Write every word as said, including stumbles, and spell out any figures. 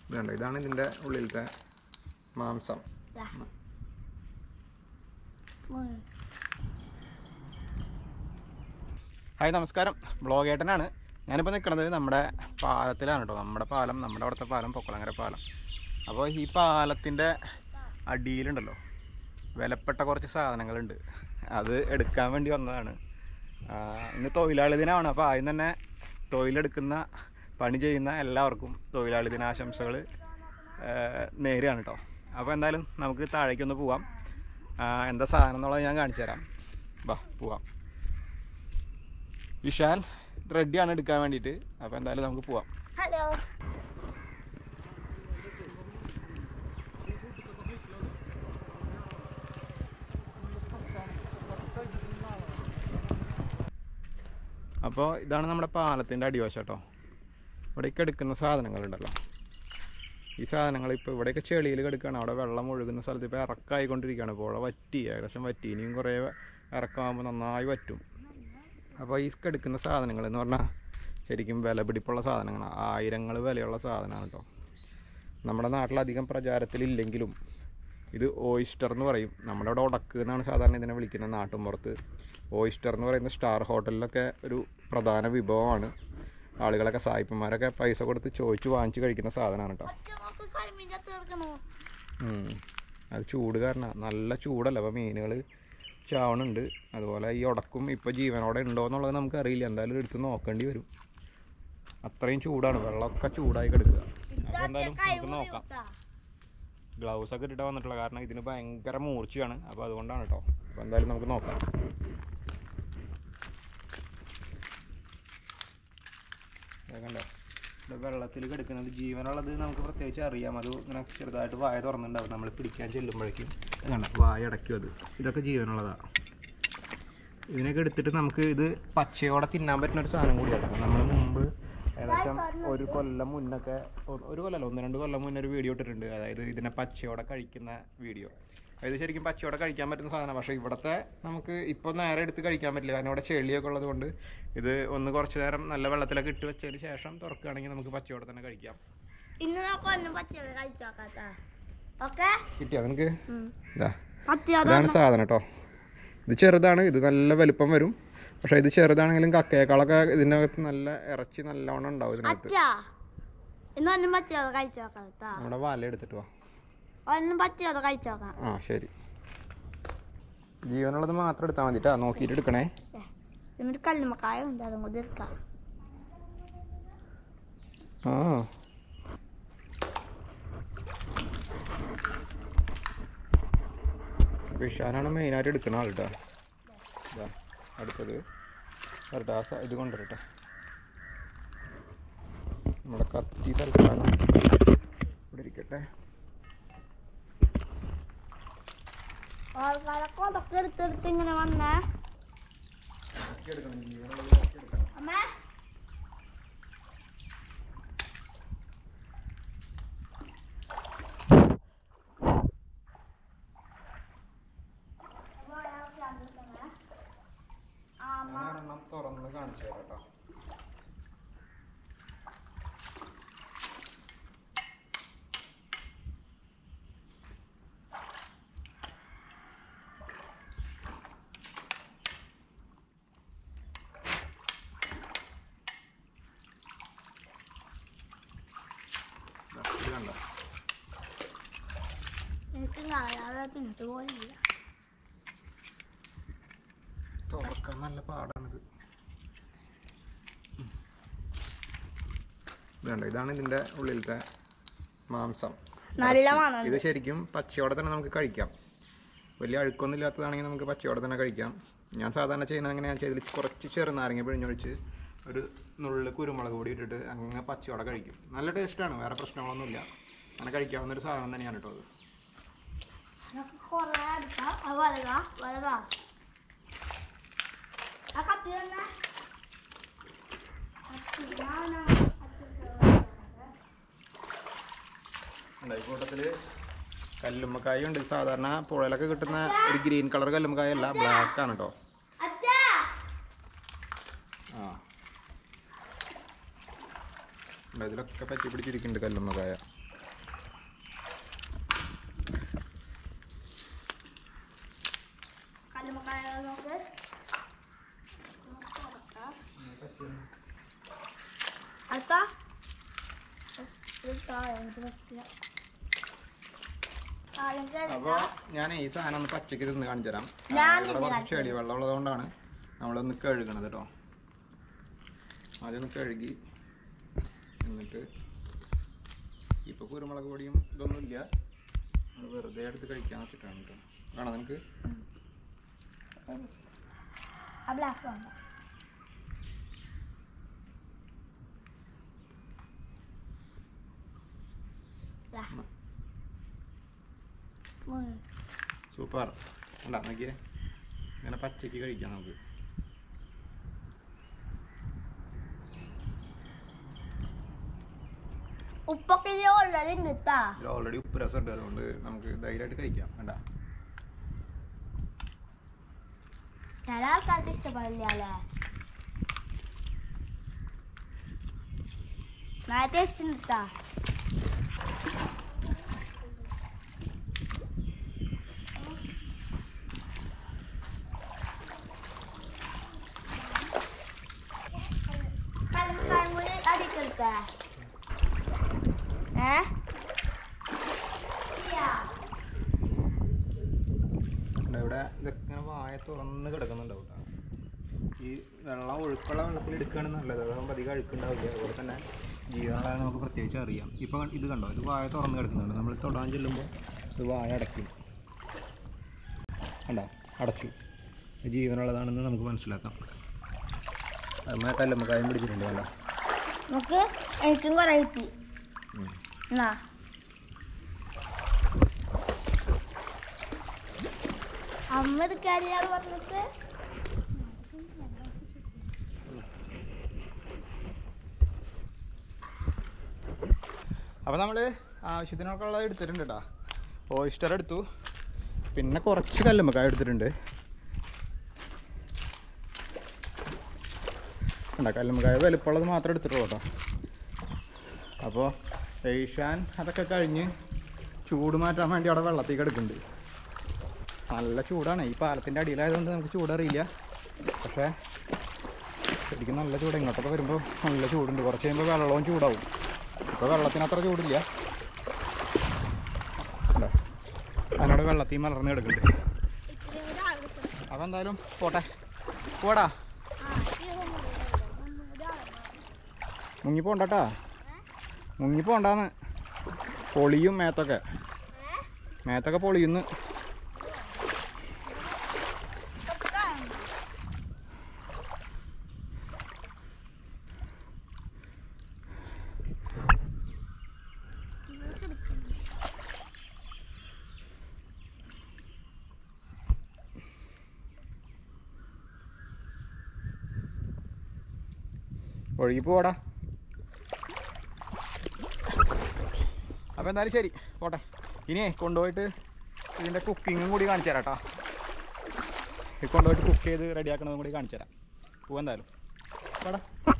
ഇതുണ്ട്, ഇതാണ് ഇതിൻ്റെ ഉള്ളിലത്തെ മാംസം. ഹായ് നമസ്കാരം, ബ്ലോഗേട്ടനാണ്. ഞാനിപ്പോൾ നിൽക്കുന്നത് നമ്മുടെ പാലത്തിലാണ് കേട്ടോ. നമ്മുടെ പാലം, നമ്മുടെ അവിടുത്തെ പാലം പൊക്കുളങ്ങര പാലം. അപ്പോൾ ഈ പാലത്തിൻ്റെ അടിയിലുണ്ടല്ലോ വിലപ്പെട്ട കുറച്ച് സാധനങ്ങളുണ്ട്. അത് എടുക്കാൻ വേണ്ടി വന്നതാണ്. ഇന്ന് തൊഴിലാളി ദിനമാണ്. അപ്പോൾ ആദ്യം തന്നെ തൊഴിലെടുക്കുന്ന പണി ചെയ്യുന്ന എല്ലാവർക്കും തൊഴിലാളി ദിനാശംസകൾ നേരെയാണ് കേട്ടോ. അപ്പോൾ എന്തായാലും നമുക്ക് താഴേക്കൊന്ന് പോവാം. എന്താ സാധനം എന്നുള്ളത് ഞാൻ കാണിച്ചു തരാം. വാ പോവാം. വിശാൽ റെഡിയാണ് എടുക്കാൻ വേണ്ടിയിട്ട്. അപ്പോൾ എന്തായാലും നമുക്ക് പോവാം. ഹലോ. അപ്പോൾ ഇതാണ് നമ്മുടെ പാലത്തിൻ്റെ അടിവശം കേട്ടോ. ഇവിടേക്ക് എടുക്കുന്ന സാധനങ്ങളുണ്ടല്ലോ, ഈ സാധനങ്ങൾ ഇപ്പോൾ ഇവിടെയൊക്കെ ചെളിയിൽ കിടക്കുകയാണ്. അവിടെ വെള്ളം ഒഴുകുന്ന സ്ഥലത്ത് ഇപ്പോൾ ഇറക്കമായിക്കൊണ്ടിരിക്കുകയാണ്. പുഴ വറ്റി, ഏകദേശം വറ്റി. ഇനിയും കുറേ ഇറക്കമാകുമ്പോൾ നന്നായി വറ്റും. അപ്പോൾ ഈ എടുക്കുന്ന സാധനങ്ങൾ എന്ന് പറഞ്ഞാൽ ശരിക്കും വില പിടിപ്പുള്ള സാധനങ്ങളാണ്. ആയിരങ്ങൾ വിലയുള്ള സാധനമാണ് കേട്ടോ. നമ്മുടെ നാട്ടിലധികം പ്രചാരത്തിലില്ലെങ്കിലും ഇത് ഓയിസ്റ്റർ എന്ന് പറയും. നമ്മുടെ അവിടെ ഉടക്ക് എന്നാണ് സാധാരണ ഇതിനെ വിളിക്കുന്നത് നാട്ടുമ്പുറത്ത്. ഓയിസ്റ്റർ എന്ന് പറയുന്ന സ്റ്റാർ ഹോട്ടലിലൊക്കെ ഒരു പ്രധാന വിഭവമാണ്. ആളുകളൊക്കെ സായിപ്പന്മാരൊക്കെ പൈസ കൊടുത്ത് ചോദിച്ച് വാങ്ങിച്ച് കഴിക്കുന്ന സാധനമാണ് കേട്ടോ. അത് ചൂട് കാരണം നല്ല ചൂടല്ല, അപ്പോൾ മീനുകൾ ചാവണുണ്ട്. അതുപോലെ ഈ ഉടക്കും ഇപ്പോൾ ജീവനോടെ ഉണ്ടോ എന്നുള്ളത് നമുക്കറിയില്ല. എന്തായാലും എടുത്ത് നോക്കേണ്ടി വരും. അത്രയും ചൂടാണ്, വെള്ളമൊക്കെ ചൂടായി കിടക്കുക. അപ്പോൾ എന്തായാലും നമുക്ക് നോക്കാം. ഗ്ലൗസൊക്കെ ഇട്ടിട്ട് വന്നിട്ടുള്ള കാരണം ഇതിന് ഭയങ്കര മൂർച്ചയാണ്. അപ്പോൾ അതുകൊണ്ടാണ് കേട്ടോ. അപ്പോൾ എന്തായാലും നമുക്ക് നോക്കാം. കണ്ടോ, വെള്ളത്തിൽ കിടക്കുന്നത് ജീവനുള്ളത് നമുക്ക് പ്രത്യേകിച്ച് അറിയാം. അത് ഇങ്ങനെ ചെറുതായിട്ട് വായ തുറന്നിട്ടുണ്ടാവും. നമ്മൾ പിടിക്കാൻ ചെല്ലുമ്പോഴേക്കും കണ്ടോ വായ അടയ്ക്കും. അത് ഇതൊക്കെ ജീവനുള്ളതാണ്. ഇതിനൊക്കെ എടുത്തിട്ട് നമുക്ക് ഇത് പച്ചയോടെ തിന്നാൻ പറ്റുന്ന ഒരു സാധനം കൂടിയാണ്. നമ്മൾ മുമ്പ് ഏകദേശം ഒരു കൊല്ലം മുന്നൊക്കെ, ഒരു കൊല്ലമല്ല ഒന്ന് രണ്ട് കൊല്ലം മുന്നേ ഒരു വീഡിയോ ഇട്ടിട്ടുണ്ട്. അതായത് ഇതിനെ പച്ചയോടെ കഴിക്കുന്ന വീഡിയോ. ഇത് ശരിക്കും പച്ചയോടെ കഴിക്കാൻ പറ്റുന്ന സാധനം. പക്ഷേ ഇവിടുത്തെ നമുക്ക് ഇപ്പോൾ നേരെ എടുത്ത് കഴിക്കാൻ പറ്റില്ല, കാരണം ഇവിടെ ചെളിയൊക്കെ ഉള്ളത് കൊണ്ട്. ഇത് ഒന്ന് കുറച്ച് നേരം നല്ല വെള്ളത്തിലൊക്കെ ഇട്ട് വെച്ചതിന് ശേഷം തുറക്കുകയാണെങ്കിൽ നമുക്ക് പച്ചയോടെ തന്നെ കഴിക്കാം. കിട്ടിയോ നിനക്ക്? ഇതാണ് സാധനം കേട്ടോ. ഇത് ചെറുതാണ്, ഇത് നല്ല വലുപ്പം വരും. പക്ഷെ ഇത് ചെറുതാണെങ്കിലും കക്കയേക്കാളൊക്കെ ഇതിൻ്റെ അകത്ത് നല്ല ഇറച്ചി നല്ലോണം ഉണ്ടാവും ഇതിനകത്ത്. നമ്മുടെ വല എടുത്തിട്ട് വാ. ആ ശരി, ജീവനുള്ളത് മാത്രം എടുത്താൽ മതിട്ടാ, നോക്കിയിട്ട് എടുക്കണേ. ആ വിഷാനാണ് മെയിനായിട്ട് എടുക്കണ ആൾട്ടാ. ഇതാ അടുത്തത് വരട്ടെ, ആ ഇത് കൊണ്ടുവരട്ടെ. നമ്മുടെ കത്തി തൽക്കാലം ഇവിടെ ഇരിക്കട്ടെ. ആൾക്കാരൊക്കെ എടുത്തെടുത്ത് ഇങ്ങനെ വന്നേ. തുറന്ന് കാണിച്ചു തരാം കേട്ടോ. തുറക്കാൻ നല്ല പാടാണിത്. ഇതുണ്ട്, ഇതാണ് ഇതിൻ്റെ ഉള്ളിലത്തെ മാംസം. ഇത് ശരിക്കും പച്ചയോടെ തന്നെ നമുക്ക് കഴിക്കാം. വലിയ അഴുക്കൊന്നും ഇല്ലാത്തതാണെങ്കിൽ നമുക്ക് പച്ചയോടെ തന്നെ കഴിക്കാം. ഞാൻ സാധാരണ ചെയ്യുന്നത് അങ്ങനെ, ഞാൻ ചെയ്തിൽ കുറച്ച് ചെറുനാരങ്ങ പിഴിഞ്ഞൊഴിച്ച് ഒരു നുള്ളിൽ കുരുമുളക് പൊടി ഇട്ടിട്ട് അങ്ങനെ പച്ചയോടെ കഴിക്കും. നല്ല ടേസ്റ്റാണ്, വേറെ പ്രശ്നങ്ങളൊന്നുമില്ല. അങ്ങനെ കഴിക്കാവുന്നൊരു സാധനം തന്നെയാണ് കേട്ടോ അത്. ഈ കൂട്ടത്തിൽ കല്ലുമ്മക്കായ ഉണ്ട്. സാധാരണ പുഴയിലൊക്കെ കിട്ടുന്ന ഒരു ഗ്രീൻ കളർ കല്ലുമ്മക്കായ അല്ല, ബ്ലാക്ക് ആണ് കേട്ടോ. ആ ഇതിലൊക്കെ പറ്റി പിടിച്ചിരിക്കുന്നുണ്ട് കല്ലുമ്മക്കായ. അപ്പോൾ ഞാൻ ഈ സാധനം ഒന്ന് പച്ചക്ക് തിന്ന് കാണിച്ചു തരാം. ഞാൻ ഇവിടെ കുറച്ച് ചെളി വെള്ളം ഉള്ളതുകൊണ്ടാണ് നമ്മളൊന്ന് കഴുകണത് കേട്ടോ. ആദ്യം ഒന്ന് കഴുകി എന്നിട്ട് ഇപ്പോൾ കുരുമുളക് പൊടിയും ഇതൊന്നും ഇല്ല, നമ്മൾ വെറുതെ എടുത്ത് കഴിക്കാൻ വെച്ചിട്ടാണ് കേട്ടോ. കാണാം നിനക്ക് സൂപ്പർ അല്ല നോക്കിയേ, ഇങ്ങനെ പച്ചക്ക് കഴിക്കാം നമുക്ക്. ഉപ്പൊക്കെ ഓൾറെഡി കിട്ടാ, ഓൾറെഡി ഉപ്പ് രസം ഉണ്ട്, അതുകൊണ്ട് നമുക്ക് ധൈര്യമായിട്ട് കഴിക്കാം. വേണ്ട ചില ആൾക്കാർക്ക് ഇഷ്ടപ്പെടില്ല അല്ലേ. നല്ല ടേസ്റ്റ് കിട്ടാ. അടിക്കട്ടെ ഏ ഇവിടെ ഇതൊക്കെ ഇങ്ങനെ വായ തുറന്ന് കിടക്കുന്നുണ്ടാവും കേട്ടോ. ഈ വെള്ളം ഒഴുക്കുള്ള വെള്ളത്തിൽ എടുക്കുകയാണ് നല്ലത്, അതാകുമ്പോൾ അധികം അഴുക്കുണ്ടാവില്ല. അതുപോലെ തന്നെ ജീവനുള്ളതായ നമുക്ക് പ്രത്യേകിച്ച് അറിയാം. ഇപ്പോൾ ഇത് കണ്ടോ, ഇത് വായ തുറന്ന് കിടക്കുന്നുണ്ട്. നമ്മൾ തൊടാൻ ചെല്ലുമ്പോൾ ഇത് വായ അടയ്ക്കും. കണ്ടോ, അടച്ചു. ജീവനുള്ളതാണെന്ന് നമുക്ക് മനസ്സിലാക്കാം. അമ്മ കല്ലുമ്മക്കായും പിടിച്ചിട്ടുണ്ട്. കണ്ടോ നമുക്ക് എനിക്കും കുറെ കിട്ടി. എന്നാ അമ്മ ഇത് കരിയാറ് പറഞ്ഞിട്ട് അപ്പോൾ നമ്മൾ ആവശ്യത്തിനൊക്കെ ഉള്ളത് എടുത്തിട്ടുണ്ട് കേട്ടോ. ഓയിസ്റ്റർ എടുത്തു, പിന്നെ കുറച്ച് കല്ലുമ്മക്കായ എടുത്തിട്ടുണ്ട്. കണ്ടോ, കല്ലുമ്മക്കായ വലുപ്പമുള്ളത് മാത്രം എടുത്തിട്ടുള്ളൂ കേട്ടോ. അപ്പോൾ ഏഷ്യാൻ അതൊക്കെ കഴിഞ്ഞ് ചൂട് മാറ്റാൻ വേണ്ടി അവിടെ വെള്ളത്തേക്ക് എടുക്കുന്നുണ്ട്. നല്ല ചൂടാണ്, ഈ പാലത്തിൻ്റെ അടിയിലായതുകൊണ്ട് നമുക്ക് ചൂടറിയില്ല. പക്ഷേ ശരിക്കും നല്ല ചൂട്, ഇങ്ങോട്ടൊക്കെ വരുമ്പോൾ നല്ല ചൂടുണ്ട്. കുറച്ച് കഴിയുമ്പോൾ വെള്ളവും ചൂടാവും. ഇപ്പോൾ വെള്ളത്തിന് അത്ര ചൂടില്ല. അല്ല അതിനോട് വെള്ളത്തിൽ മലർന്ന് കിടക്കുന്നുണ്ട്. അപ്പോൾ എന്തായാലും പോട്ടെ, പോടാ, മുങ്ങിപ്പോണ്ടാ, മുങ്ങിപ്പോണ്ടാന്ന്. പൊളിയും മേത്തൊക്കെ, മേത്തൊക്കെ പൊളിയുന്നു. ഒഴുകി പോടാ. അപ്പോൾ എന്തായാലും ശരി, പോട്ടെ. ഇനിയേ കൊണ്ടുപോയിട്ട് ഇതിൻ്റെ കുക്കിങ്ങും കൂടി കാണിച്ചു തരാം കേട്ടോ. ഇത് കൊണ്ടുപോയിട്ട് കുക്ക് ചെയ്ത് റെഡിയാക്കണതും കൂടി കാണിച്ചു തരാം. പോവാ എന്തായാലും, പോടാ.